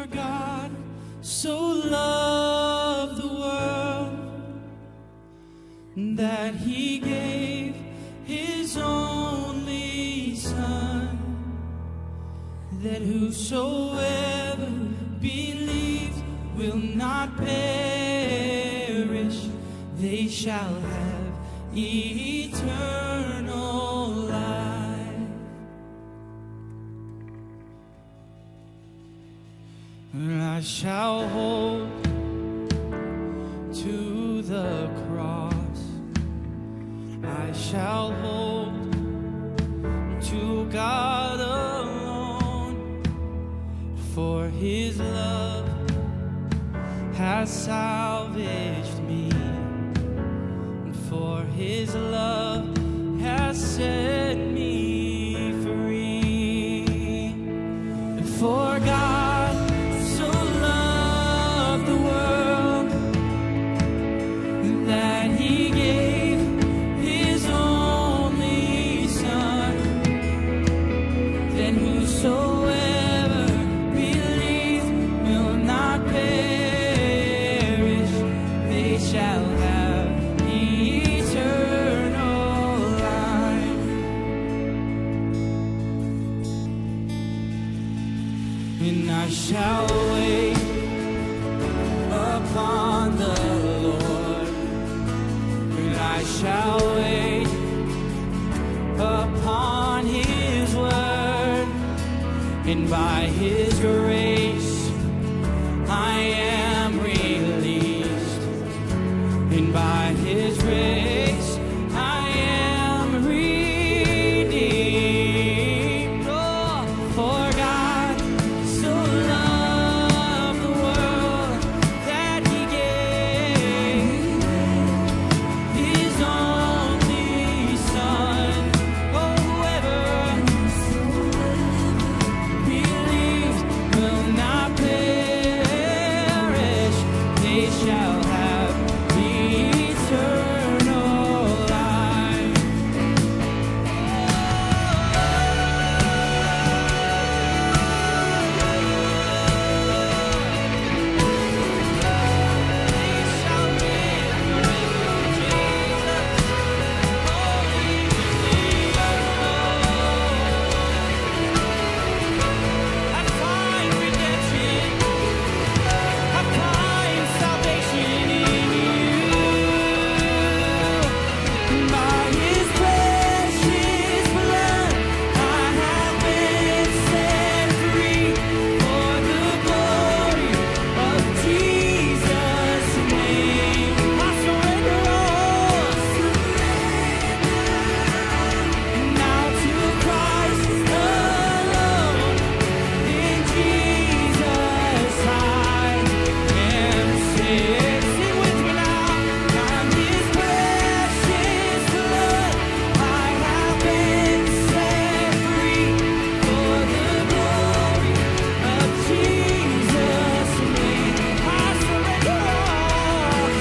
God so loved the world that he gave his only Son, that whosoever believes will not perish, they shall have eternal life. And I shall hold to the cross, I shall hold to God alone, for his love has salvaged me, and for his love has set me free. And for God so loved the world that he gave his only Son, that whosoever believes will not perish, they shall have eternal life. And I shall wait upon the Lord, and I shall wait upon his word, and by his grace I am released, and by his grace I am redeemed. Oh, for God so loved the world that he gave his only Son. Oh, whoever believes will not perish, they shall have eternal life. They shall live forever, Jesus, only believe. I find redemption, I find salvation in you. By his precious blood I have been set free, for the glory of Jesus' name. I surrender all now to Christ alone. In Jesus I am saved. Sing with me now. By his precious blood I have been set free, for the glory of Jesus' name. I surrender all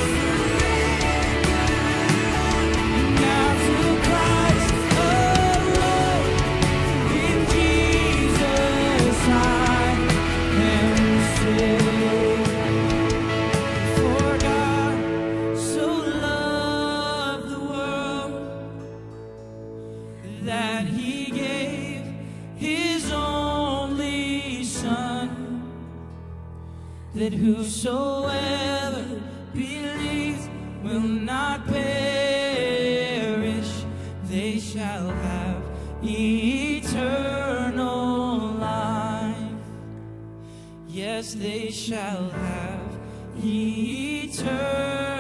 now to Christ alone. In Jesus I am saved. For God so loved the world that he gave his only Son, that whosoever believes will not perish, they shall have eternal life. Yes, they shall have eternal